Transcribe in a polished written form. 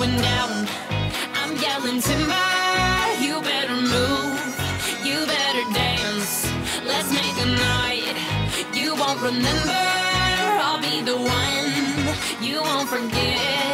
going down. I'm yelling timber, you better move, you better dance. Let's make a night you won't remember. I'll be the one you won't forget.